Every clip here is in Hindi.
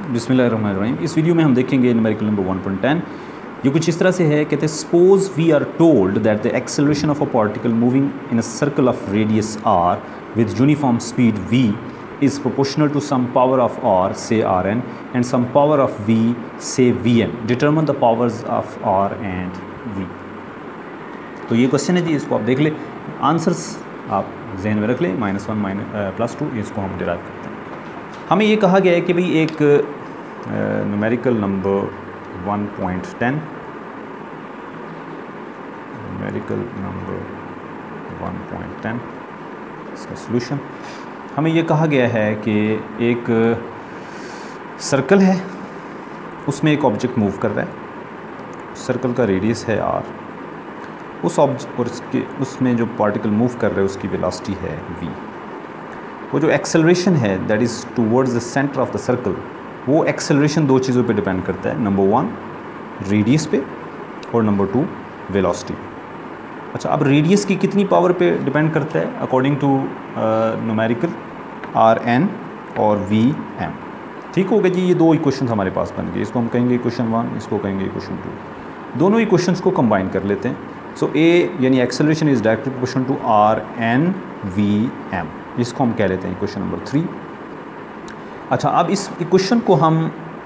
बिस्मिल्लाहिर्रहमानिर्रहीम। इस वीडियो में हम देखेंगे न्यूमेरिकल नंबर 1.10। ये कुछ इस तरह से है, कहते हैं suppose we are told that the acceleration of a particle moving in a circle of radius r with uniform speed v is proportional to some power of r, say rn, and some power of v, say vm. Determine the powers of r and v. तो ये क्वेश्चन है जी, इसको आप देख ले, आंसर्स आप जहन में रख ले, -1 +2, इसको हम डिराइव करते हैं। हमें ये कहा गया है कि भाई एक न्यूमेरिकल नंबर 1.10, न्यूमेरिकल नंबर 1.10 इसका सॉल्यूशन, हमें ये कहा गया है कि एक सर्कल है, उसमें एक ऑब्जेक्ट मूव कर रहा है, सर्कल का रेडियस है r, उस ऑब्जेक्ट और उसमें जो पार्टिकल मूव कर रहा है उसकी वेलोसिटी है v। वो जो एक्सेलरेशन है that is towards the centre of the circle, वो एक्सेलरेशन दो चीज़ों पे डिपेंड करता है, नंबर 1 रेडियस पे और नंबर 2 वेलोसिटी। अच्छा, अब रेडियस की कितनी पावर पे डिपेंड करता है अकॉर्डिंग टू न्यूमेरिकल rn और vm। ठीक हो गया जी, ये दो इक्वेशन हमारे पास बन गए, इसको हम कहेंगे इक्वेशन 1, इसको कहेंगे इक्वेशन 2। दोनों इक्वेशंस को कंबाइन कर लेते हैं। सो ए यानी acceleration is directly proportional to rn vm, इसको हम कह लेते हैं इक्वेशन नंबर 3। अच्छा, अब इस इक्वेशन को हम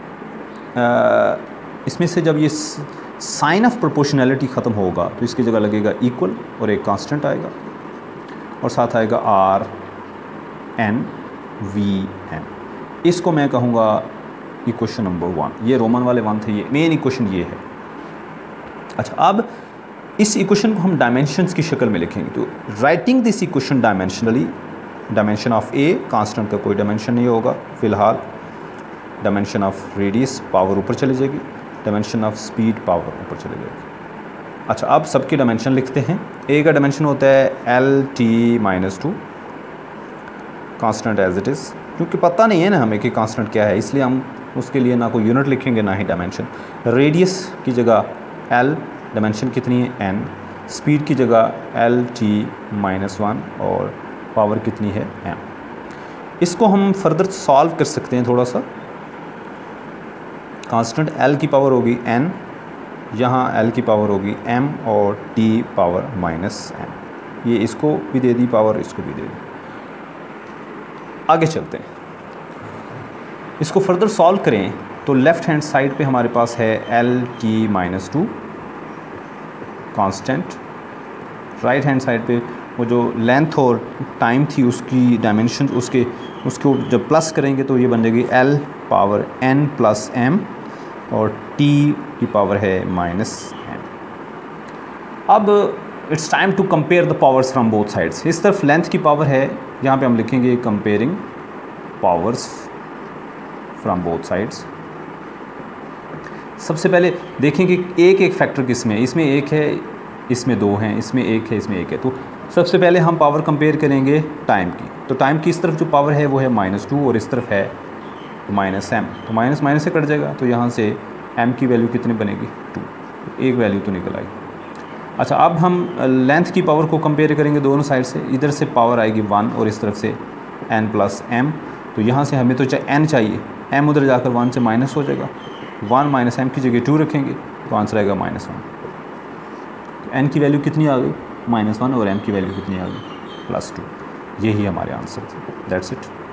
इसमें से जब ये साइन ऑफ प्रोपोर्शनैलिटी ख़त्म होगा तो इसकी जगह लगेगा इक्वल और एक कांस्टेंट आएगा और साथ आएगा rn vm। इसको मैं कहूँगा इक्वेशन नंबर 1। ये रोमन वाले 1 थे, ये मेन इक्वेशन ये है। अच्छा, अब इस इक्वेशन को हम डायमेंशंस की शक्ल में लिखेंगे, तो writing this equation dimensionally, dimension of a, constant का कोई डायमेंशन नहीं होगा फ़िलहाल, डायमेंशन ऑफ रेडियस पावर ऊपर चली जाएगी, डायमेंशन ऑफ स्पीड पावर ऊपर चली जाएगी। अच्छा, अब सबके डायमेंशन लिखते हैं। ए का डायमेंशन होता है lt-2, constant as it is, क्योंकि पता नहीं है ना हमें कि कांस्टेंट क्या है, इसलिए हम उसके लिए ना कोई यूनिट लिखेंगे ना ही डायमेंशन। रेडियस की जगह l, डायमेंशन कितनी है n, स्पीड की जगह lt-1 और पावर कितनी है m। इसको हम फर्दर सॉल्व कर सकते हैं थोड़ा सा। कांस्टेंट l की पावर होगी n, यहाँ l की पावर होगी m और t पावर -m। ये इसको भी दे दी पावर, इसको भी दे दी। आगे चलते हैं, इसको फर्दर सॉल्व करें तो लेफ़्ट हैंड साइड पे हमारे पास है lt-2 constant, right hand side पे वो जो लेंथ और टाइम थी उसकी डायमेंशन, उसको जब प्लस करेंगे तो ये बन जाएगी l power n plus m और t की पावर है -m। अब it's time to compare the powers from both sides. इस तरफ लेंथ की पावर है, यहाँ पे हम लिखेंगे comparing powers from both sides. सबसे पहले देखेंगे एक एक फैक्टर किसमें है, इसमें एक है, इसमें दो हैं, इसमें एक है, इसमें एक है। तो सबसे पहले हम पावर कंपेयर करेंगे टाइम की, तो टाइम की इस तरफ जो पावर है वो है -2 और इस तरफ है -m, तो माइनस माइनस से कट जाएगा, तो यहाँ से m की वैल्यू कितनी बनेगी 2, एक वैल्यू तो निकल आई। अच्छा, अब हम लेंथ की पावर को कंपेयर करेंगे दोनों साइड से, इधर से पावर आएगी 1 और इस तरफ से n प्लस m, तो यहाँ से हमें तो n चाहिए, m उधर जाकर 1 से माइनस हो जाएगा, 1 माइनस m की जगह 2 रखेंगे तो आंसर आएगा -1। तो n की वैल्यू कितनी आ गई -1 और m की वैल्यू कितनी आ गई +2। यही हमारे आंसर थे। That's it.